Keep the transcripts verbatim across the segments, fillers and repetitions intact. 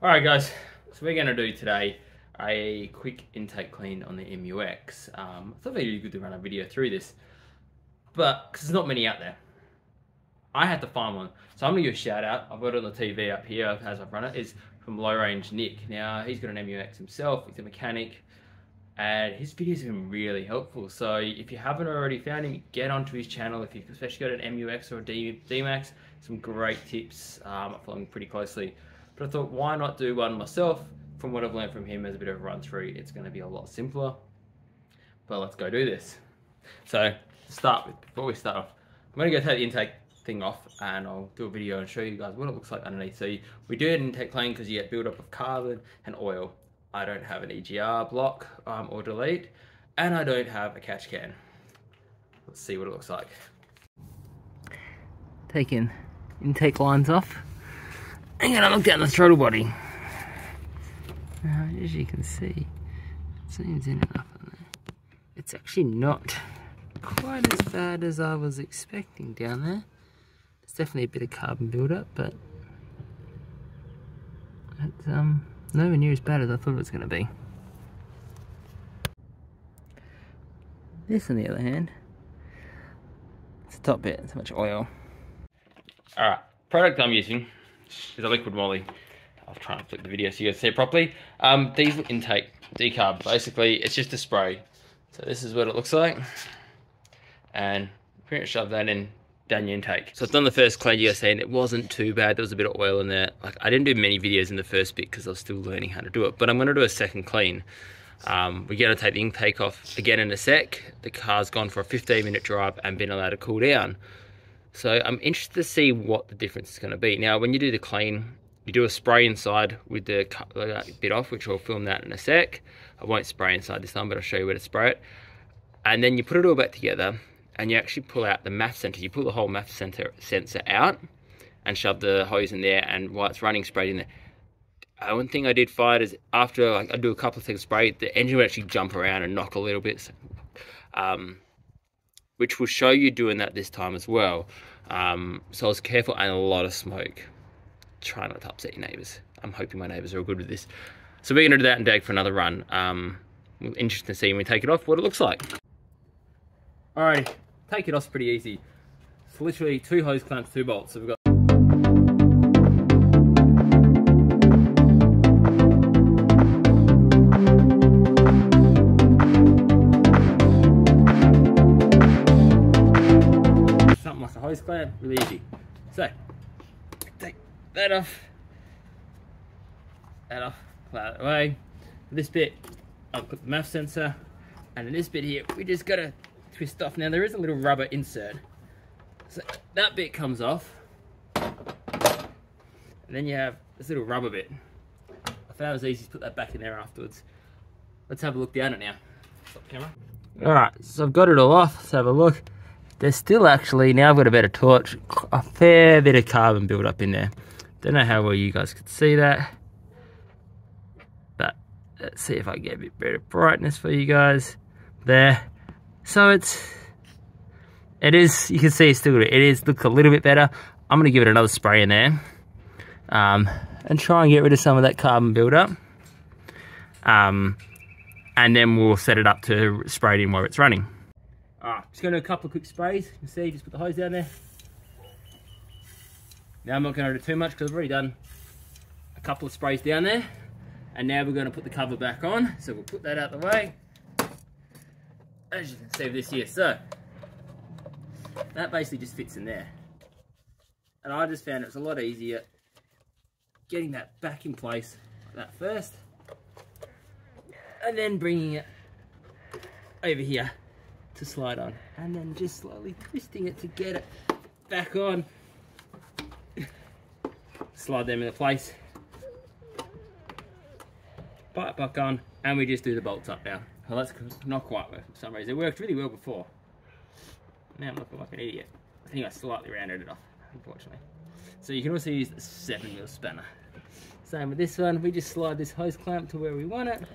Alright guys, so we're going to do today a quick intake clean on the M U X. Um, I thought it'd be really good to run a video through this, but because there's not many out there. I had to find one, so I'm going to give a shout out. I've got it on the T V up here as I've run it. It's from Low Range Nick. Now, he's got an M U X himself, he's a mechanic, and his videos have been really helpful. So if you haven't already found him, get onto his channel. If you've especially got an M U X or a D D-Max, some great tips. Um, I'm following pretty closely. But I thought, why not do one myself? From what I've learned from him as a bit of a run through, it's going to be a lot simpler. But let's go do this. So to start with, before we start off, I'm going to go take the intake thing off and I'll do a video and show you guys what it looks like underneath. So we do an intake clean because you get build up of carbon and oil. I don't have an E G R block um, or delete, and I don't have a catch can. Let's see what it looks like. Taking intake lines off. I'm gonna look down the throttle body. Now, as you can see, it seems in enough on there. It's actually not quite as bad as I was expecting down there. There's definitely a bit of carbon buildup, but it's um nowhere near as bad as I thought it was gonna be. This, on the other hand, it's the top bit. It's so much oil. All right, product I'm using is a liquid moly. I'll try and flip the video so you guys see it properly. Um, diesel intake, decarb. Basically, it's just a spray. So this is what it looks like. And pretty much shove that in down your intake. So I've done the first clean you guys seen. It wasn't too bad. There was a bit of oil in there. Like, I didn't do many videos in the first bit because I was still learning how to do it. But I'm going to do a second clean. Um, we're going to take the intake off again in a sec. The car's gone for a fifteen minute drive and been allowed to cool down. So I'm interested to see what the difference is going to be. Now, when you do the clean, you do a spray inside with the bit off, which I'll film that in a sec. I won't spray inside this time, but I'll show you where to spray it. And then you put it all back together, and you actually pull out the M A F sensor. You pull the whole M A F sensor sensor out and shove the hose in there, and while it's running, sprayed in there. Uh, one thing I did find is after like, I do a couple of seconds spray, the engine will actually jump around and knock a little bit. So, um, which will show you doing that this time as well. Um, so I was careful, and a lot of smoke. Try not to upset your neighbours. I'm hoping my neighbours are all good with this. So we're gonna do that and dag for another run. Um, interesting to see when we take it off what it looks like. Alrighty, take it off's pretty easy. It's literally two hose clamps, two bolts. So we've got hose clamp, really easy. So, take that off, that off, pull that away. For this bit, I'll put the M A F sensor, and in this bit here, we just gotta twist off. Now there is a little rubber insert, so that bit comes off, and then you have this little rubber bit. I found it was easy to put that back in there afterwards. Let's have a look down it now. Stop the camera. All right, so I've got it all off. Let's have a look. There's still actually, now I've got a better torch, a fair bit of carbon build up in there. Don't know how well you guys could see that, but let's see if I can get a bit better brightness for you guys. There. So it's, it is, you can see it's still, it is, looks a little bit better. I'm going to give it another spray in there um, and try and get rid of some of that carbon build up. Um, and then we'll set it up to spray it in while it's running. Alright, just going to do a couple of quick sprays. You can see, just put the hose down there. Now I'm not going to do too much because I've already done a couple of sprays down there. And now we're going to put the cover back on. So we'll put that out the way. As you can see with this here. So, that basically just fits in there. And I just found it was a lot easier getting that back in place like that first. And then bringing it over here to slide on, and then just slowly twisting it to get it back on. Slide them into place, butt it back on, and we just do the bolts up now. Well, that's not quite working for some reason. It worked really well before. Now I'm looking like an idiot. I think I slightly rounded it off, unfortunately. So you can also use the seven mil spanner. Same with this one, we just slide this hose clamp to where we want it.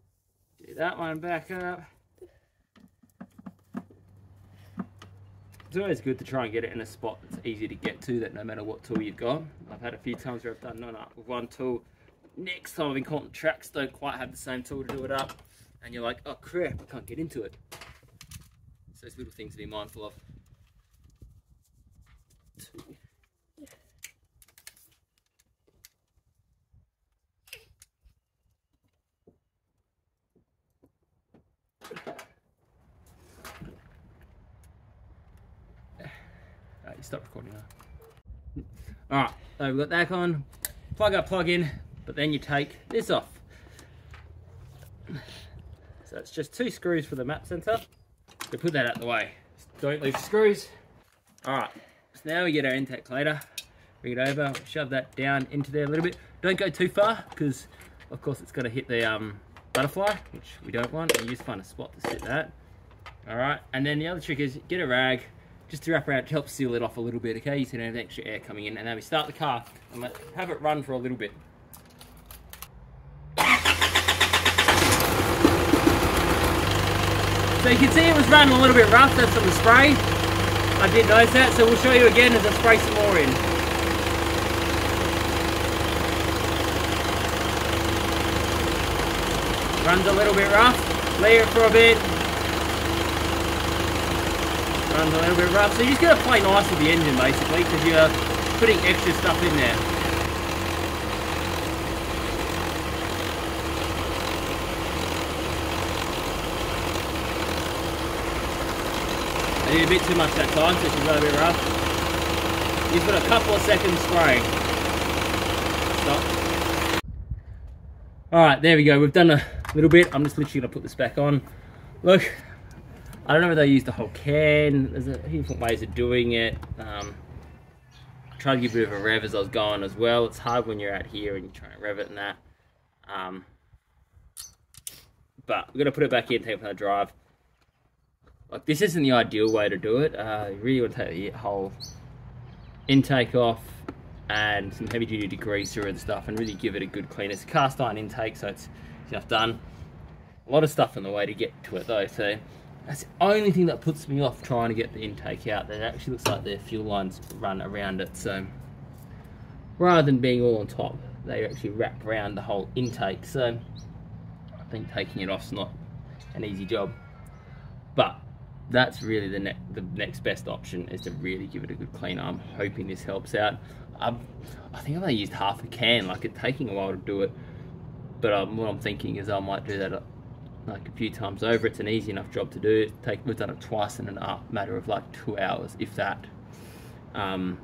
That one back up. It's always good to try and get it in a spot that's easy to get to, that no matter what tool you've got. I've had a few times where I've done none up with one tool. Next time I've been caught on tracks, don't quite have the same tool to do it up. And you're like, oh crap, I can't get into it. So those little things to be mindful of. Two. Alright, you stop recording now. Alright, so we've got that on, plug up, plug in, but then you take this off. So it's just two screws for the map sensor. So put that out of the way. Don't leave the screws. Alright, so now we get our intake collator. Bring it over, shove that down into there a little bit. Don't go too far, because of course it's going to hit the um, butterfly, which we don't want, and you just find a spot to sit that. Alright, and then the other trick is get a rag, just to wrap around to help seal it off a little bit, okay? You can have extra air coming in, and then we start the car and let, have it run for a little bit. So you can see it was running a little bit rough, that's from the spray. I did notice that, so we'll show you again as I spray some more in. Runs a little bit rough, leave it for a bit. Runs a little bit rough, so you just gotta play nice with the engine basically, because you're putting extra stuff in there. I did a bit too much that time, so she's got a bit rough. You just put a couple of seconds spraying. Stop. Alright, there we go, we've done a little bit. I'm just literally gonna put this back on. Look. I don't know whether they use the whole can. There's a few different ways of doing it. Um, I tried to give a bit of a rev as I was going as well. It's hard when you're out here and you're trying to rev it and that. Um, but we're going to put it back in, take it on the drive. Like, this isn't the ideal way to do it. Uh, you really want to take the whole intake off and some heavy duty degreaser and stuff and really give it a good clean. It's a cast iron intake, so it's enough done. A lot of stuff in the way to get to it though, so that's the only thing that puts me off trying to get the intake out. That it actually looks like their fuel lines run around it. So rather than being all on top, they actually wrap around the whole intake. So I think taking it off's not an easy job. But that's really the, ne the next best option, is to really give it a good clean. I'm hoping this helps out. I've, I think I've only used half a can. Like, it's taking a while to do it. But um, what I'm thinking is I might do that like a few times over. It's an easy enough job to do. Take, we've done it twice in a matter of like two hours, if that. Um,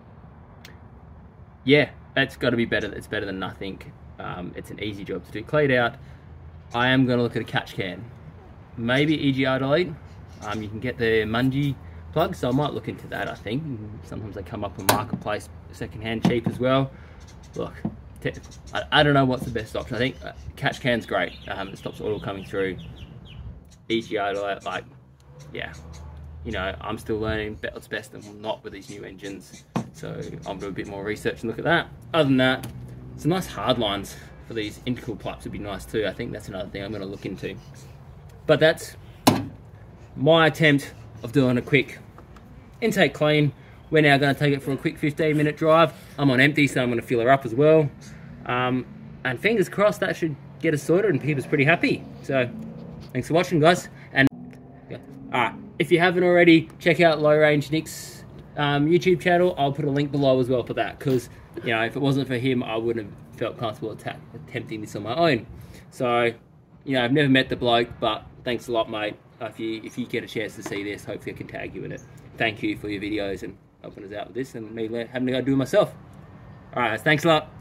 yeah, that's got to be better. It's better than nothing. Um, it's an easy job to do. Cleaned out. I am going to look at a catch can. Maybe E G R delete. Um, you can get the Mungie plug, so I might look into that. I think sometimes they come up on Marketplace secondhand cheap as well. Look. I, I don't know what's the best option. I think uh, catch can's great. Um, it stops oil coming through. E G R, like, yeah, you know, I'm still learning what's best and not with these new engines. So I'll do a bit more research and look at that. Other than that, some nice hard lines for these intercooled pipes would be nice too. I think that's another thing I'm going to look into. But that's my attempt of doing a quick intake clean. We're now going to take it for a quick fifteen minute drive. I'm on empty, so I'm going to fill her up as well. Um, and fingers crossed that should get us sorted and Peter's pretty happy. So thanks for watching, guys. And yeah. Alright, if you haven't already, check out Low Range Nick's um, YouTube channel. I'll put a link below as well for that, because, you know, if it wasn't for him, I wouldn't have felt comfortable attempting this on my own. So, you know, I've never met the bloke, but thanks a lot, mate. Uh, if you if you get a chance to see this, hopefully I can tag you in it. Thank you for your videos and helping us out with this, and me having to go do it myself. Alright, thanks a lot.